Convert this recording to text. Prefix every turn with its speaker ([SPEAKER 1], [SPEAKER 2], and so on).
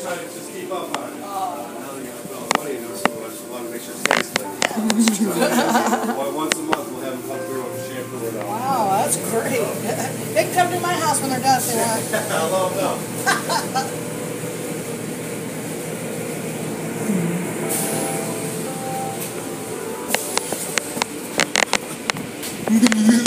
[SPEAKER 1] trying to just keep up on it.
[SPEAKER 2] Now they're going to well, money into it so much. We want to make sure it stays clean. Once a month we'll have them come through with shampoo and all.
[SPEAKER 3] Wow, that's great. They can come to my house when they're done if they want.
[SPEAKER 2] I'll let them know.